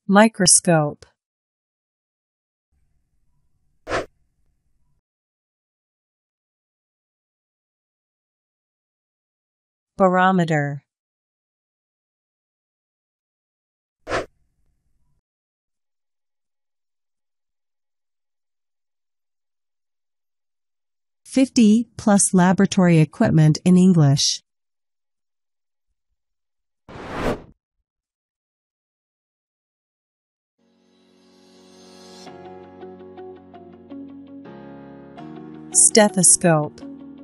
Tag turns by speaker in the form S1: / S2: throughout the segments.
S1: Microscope. Barometer. +50 laboratory equipment in English. Stethoscope.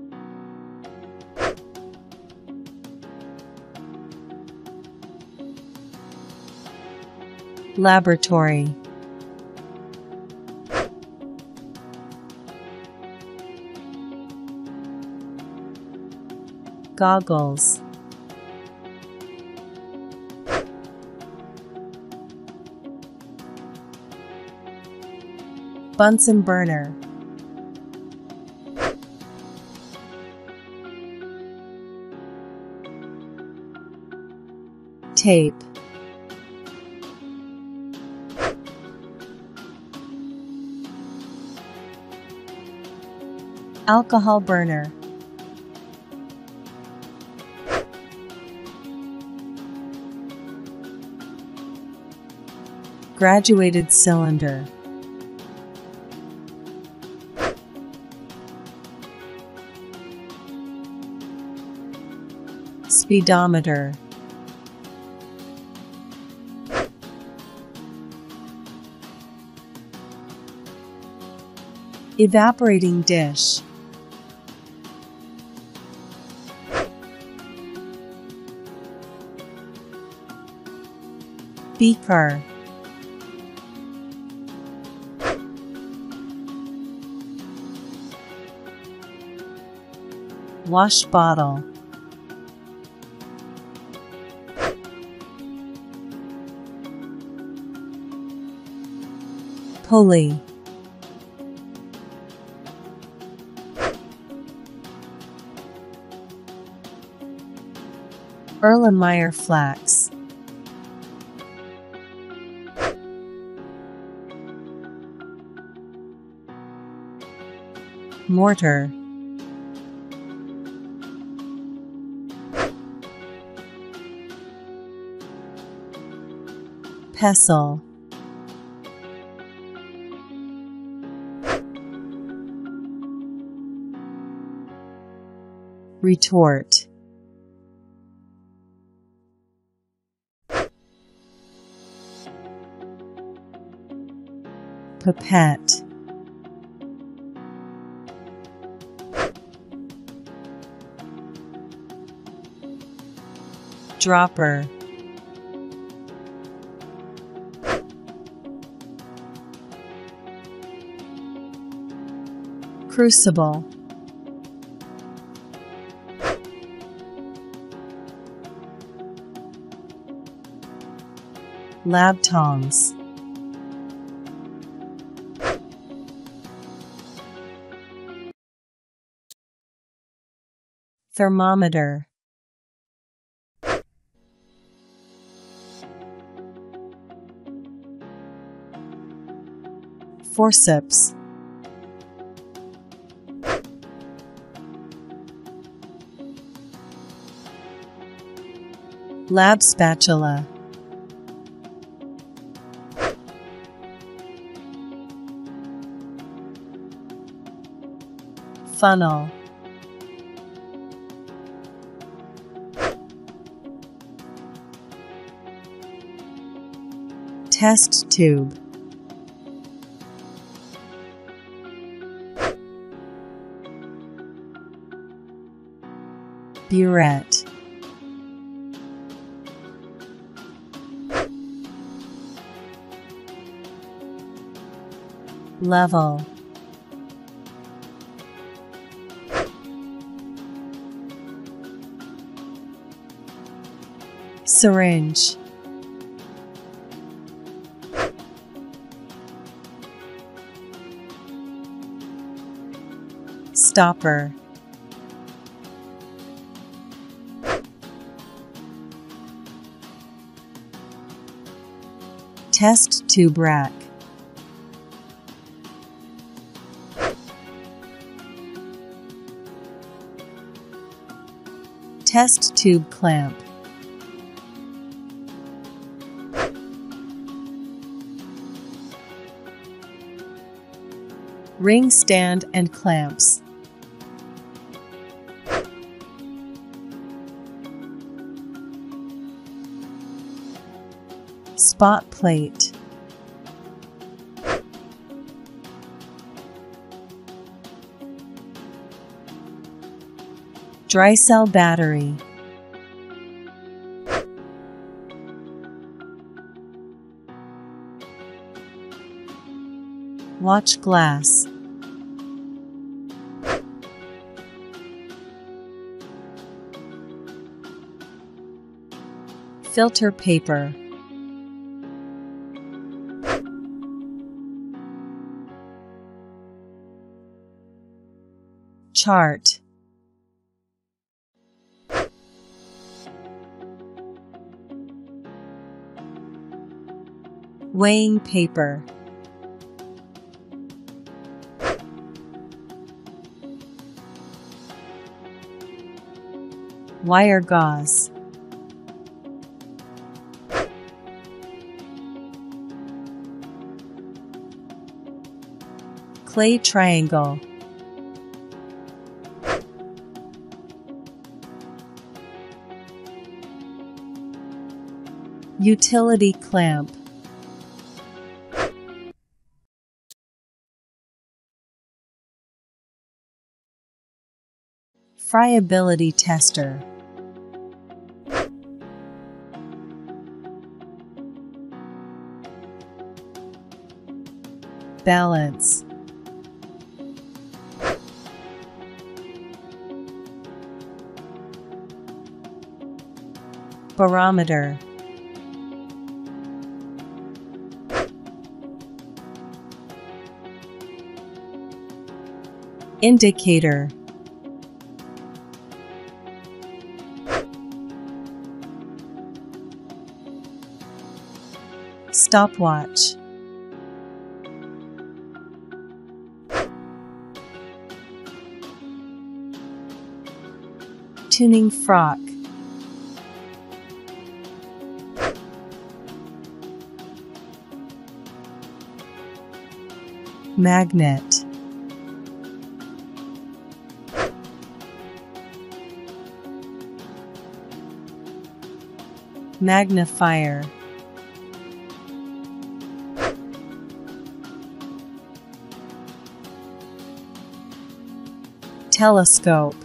S1: Laboratory. Goggles. Bunsen burner. Tape. Alcohol burner. Graduated cylinder. Speedometer. Evaporating dish. Beaker. Wash bottle. Pulley. Erlenmeyer flaks. Mortar. Pestle. Retort. Pipette. Dropper. Crucible. Lab tongs. Thermometer. Forceps. Lab spatula. Funnel. Test tube. Burette. Level. Syringe. Stopper. Test tube rack. Test tube clamp. Ring stand and clamps. Spot plate. Dry cell battery. Watch glass. Filter paper. Chart. Weighing paper. Wire gauze. Clay triangle. Utility clamp. Friability tester. Balance. Barometer. Indicator. Stopwatch. Tuning frock. Magnet. Magnifier. Telescope.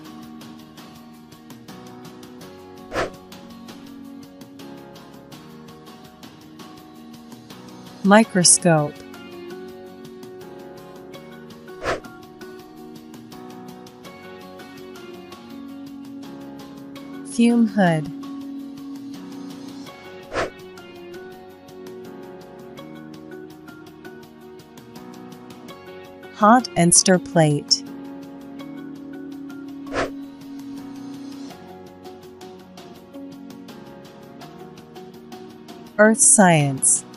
S1: Microscope. Fume hood. Hot and stir plate. Earth science.